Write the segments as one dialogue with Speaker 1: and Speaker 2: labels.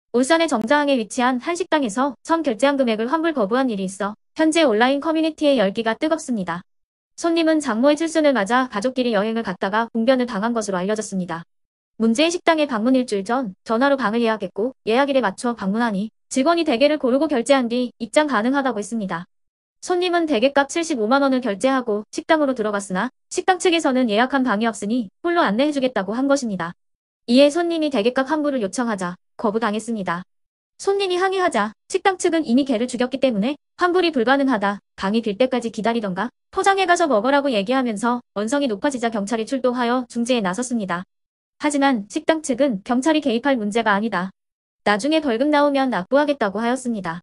Speaker 1: 울산의 정자항에 위치한 한 식당에서 선 결제한 금액을 환불 거부한 일이 있어 현재 온라인 커뮤니티의 열기가 뜨겁습니다. 손님은 장모의 칠순을 맞아 가족끼리 여행을 갔다가 봉변을 당한 것으로 알려졌습니다. 문제의 식당에 방문 일주일 전 전화로 방을 예약했고 예약일에 맞춰 방문하니 직원이 대게를 고르고 결제한 뒤 입장 가능하다고 했습니다. 손님은 대게값 75만 원을 결제하고 식당으로 들어갔으나 식당 측에서는 예약한 방이 없으니 홀로 안내해주겠다고 한 것입니다. 이에 손님이 대게값 환불을 요청하자 거부당했습니다. 손님이 항의하자 식당 측은 이미 개를 죽였기 때문에 환불이 불가능하다. 방이 빌 때까지 기다리던가 포장해가서 먹으라고 얘기하면서 언성이 높아지자 경찰이 출동하여 중재에 나섰습니다. 하지만 식당 측은 경찰이 개입할 문제가 아니다. 나중에 벌금 나오면 납부하겠다고 하였습니다.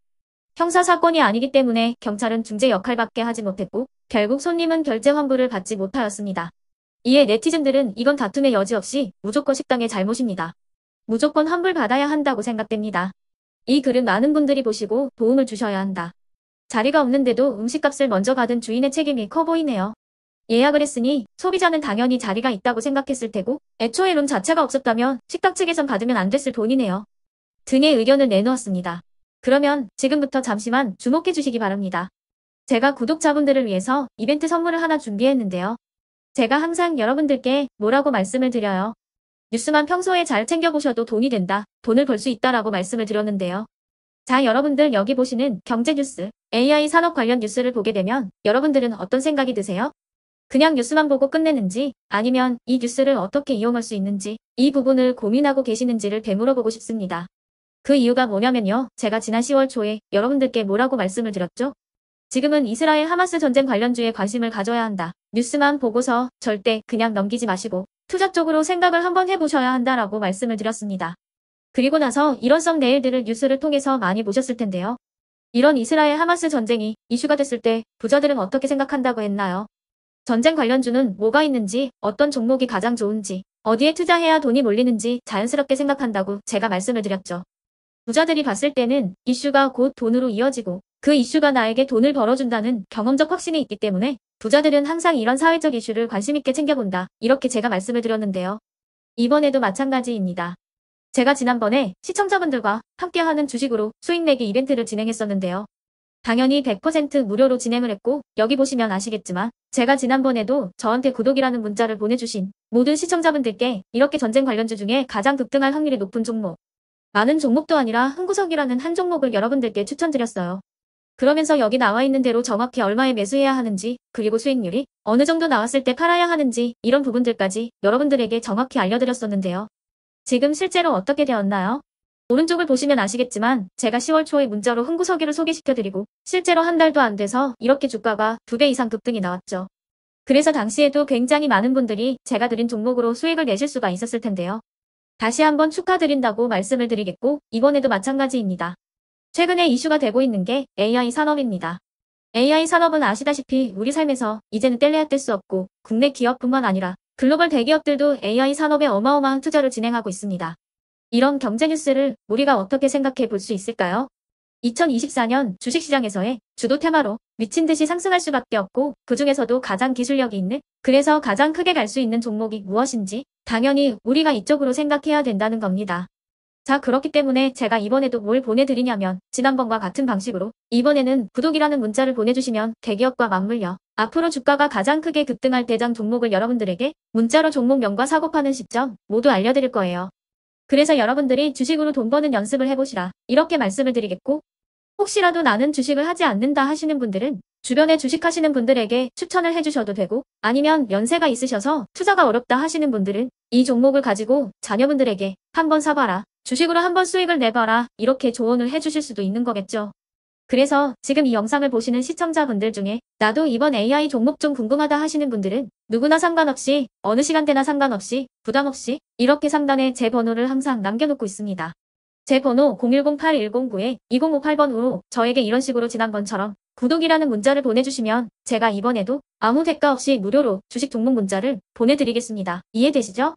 Speaker 1: 형사사건이 아니기 때문에 경찰은 중재 역할밖에 하지 못했고 결국 손님은 결제 환불을 받지 못하였습니다. 이에 네티즌들은 이건 다툼의 여지 없이 무조건 식당의 잘못입니다. 무조건 환불 받아야 한다고 생각됩니다. 이 글은 많은 분들이 보시고 도움을 주셔야 한다. 자리가 없는데도 음식값을 먼저 받은 주인의 책임이 커 보이네요. 예약을 했으니 소비자는 당연히 자리가 있다고 생각했을 테고 애초에 룸 자체가 없었다면 식당 측에선 받으면 안 됐을 돈이네요. 등의 의견을 내놓았습니다. 그러면 지금부터 잠시만 주목해 주시기 바랍니다. 제가 구독자분들을 위해서 이벤트 선물을 하나 준비했는데요. 제가 항상 여러분들께 뭐라고 말씀을 드려요. 뉴스만 평소에 잘 챙겨보셔도 돈이 된다, 돈을 벌 수 있다라고 말씀을 드렸는데요. 자, 여러분들 여기 보시는 경제뉴스, AI 산업 관련 뉴스를 보게 되면 여러분들은 어떤 생각이 드세요? 그냥 뉴스만 보고 끝내는지 아니면 이 뉴스를 어떻게 이용할 수 있는지 이 부분을 고민하고 계시는지를 되물어보고 싶습니다. 그 이유가 뭐냐면요. 제가 지난 10월 초에 여러분들께 뭐라고 말씀을 드렸죠? 지금은 이스라엘 하마스 전쟁 관련주에 관심을 가져야 한다. 뉴스만 보고서 절대 그냥 넘기지 마시고 투자 쪽으로 생각을 한번 해보셔야 한다라고 말씀을 드렸습니다. 그리고 나서 일원성 내일들을 뉴스를 통해서 많이 보셨을 텐데요. 이런 이스라엘 하마스 전쟁이 이슈가 됐을 때 부자들은 어떻게 생각한다고 했나요? 전쟁 관련주는 뭐가 있는지, 어떤 종목이 가장 좋은지, 어디에 투자해야 돈이 몰리는지 자연스럽게 생각한다고 제가 말씀을 드렸죠. 부자들이 봤을 때는 이슈가 곧 돈으로 이어지고 그 이슈가 나에게 돈을 벌어준다는 경험적 확신이 있기 때문에 부자들은 항상 이런 사회적 이슈를 관심있게 챙겨본다. 이렇게 제가 말씀을 드렸는데요. 이번에도 마찬가지입니다. 제가 지난번에 시청자분들과 함께하는 주식으로 수익 내기 이벤트를 진행했었는데요. 당연히 100% 무료로 진행을 했고 여기 보시면 아시겠지만 제가 지난번에도 저한테 구독이라는 문자를 보내주신 모든 시청자분들께 이렇게 전쟁 관련주 중에 가장 급등할 확률이 높은 종목, 많은 종목도 아니라 흥구석이라는 한 종목을 여러분들께 추천드렸어요. 그러면서 여기 나와 있는 대로 정확히 얼마에 매수해야 하는지, 그리고 수익률이 어느 정도 나왔을 때 팔아야 하는지 이런 부분들까지 여러분들에게 정확히 알려드렸었는데요. 지금 실제로 어떻게 되었나요? 오른쪽을 보시면 아시겠지만 제가 10월 초에 문자로 흥구석이를 소개시켜드리고 실제로 한 달도 안 돼서 이렇게 주가가 2배 이상 급등이 나왔죠. 그래서 당시에도 굉장히 많은 분들이 제가 드린 종목으로 수익을 내실 수가 있었을 텐데요. 다시 한번 축하드린다고 말씀을 드리겠고 이번에도 마찬가지입니다. 최근에 이슈가 되고 있는 게 AI 산업입니다. AI 산업은 아시다시피 우리 삶에서 이제는 뗄래야 뗄 수 없고 국내 기업뿐만 아니라 글로벌 대기업들도 AI 산업에 어마어마한 투자를 진행하고 있습니다. 이런 경제 뉴스를 우리가 어떻게 생각해 볼 수 있을까요? 2024년 주식시장에서의 주도 테마로 미친 듯이 상승할 수밖에 없고 그 중에서도 가장 기술력이 있는, 그래서 가장 크게 갈 수 있는 종목이 무엇인지 당연히 우리가 이쪽으로 생각해야 된다는 겁니다. 자, 그렇기 때문에 제가 이번에도 뭘 보내드리냐면 지난번과 같은 방식으로 이번에는 구독이라는 문자를 보내주시면 대기업과 맞물려 앞으로 주가가 가장 크게 급등할 대장 종목을 여러분들에게 문자로 종목명과 사고 파는 시점 모두 알려드릴 거예요. 그래서 여러분들이 주식으로 돈 버는 연습을 해보시라 이렇게 말씀을 드리겠고, 혹시라도 나는 주식을 하지 않는다 하시는 분들은 주변에 주식하시는 분들에게 추천을 해주셔도 되고, 아니면 연세가 있으셔서 투자가 어렵다 하시는 분들은 이 종목을 가지고 자녀분들에게 한번 사봐라, 주식으로 한번 수익을 내봐라 이렇게 조언을 해주실 수도 있는 거겠죠. 그래서 지금 이 영상을 보시는 시청자분들 중에 나도 이번 AI 종목 좀 궁금하다 하시는 분들은 누구나 상관없이 어느 시간대나 상관없이 부담없이 이렇게 상단에 제 번호를 항상 남겨놓고 있습니다. 제 번호 010-8109-2058번으로 저에게 이런 식으로 지난번처럼 구독이라는 문자를 보내주시면 제가 이번에도 아무 대가 없이 무료로 주식 종목 문자를 보내드리겠습니다. 이해되시죠?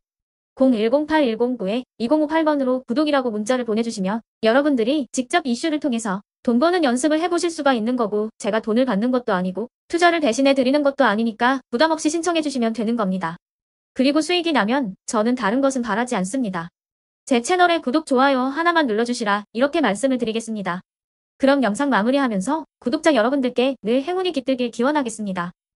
Speaker 1: 010-8109-2058번으로 구독이라고 문자를 보내주시면 여러분들이 직접 이슈를 통해서 돈 버는 연습을 해보실 수가 있는 거고, 제가 돈을 받는 것도 아니고 투자를 대신해 드리는 것도 아니니까 부담 없이 신청해 주시면 되는 겁니다. 그리고 수익이 나면 저는 다른 것은 바라지 않습니다. 제 채널에 구독, 좋아요 하나만 눌러주시라 이렇게 말씀을 드리겠습니다. 그럼 영상 마무리하면서 구독자 여러분들께 늘 행운이 깃들길 기원하겠습니다.